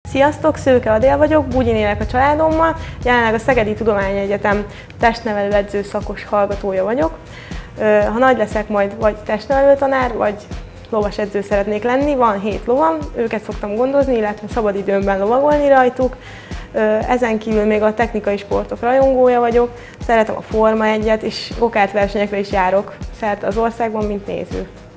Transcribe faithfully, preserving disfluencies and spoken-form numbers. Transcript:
Sziasztok, Szőke Adél vagyok, Bugyin élek a családommal, jelenleg a Szegedi Tudományegyetem testnevelő edző szakos hallgatója vagyok. Ha nagy leszek, majd vagy testnevelő tanár, vagy lovas edző szeretnék lenni, van hét lovam, őket szoktam gondozni, illetve szabadidőmben lovagolni rajtuk. Ezen kívül még a technikai sportok rajongója vagyok, szeretem a Forma egyet, és gokártversenyekre is járok szerte az országban, mint néző.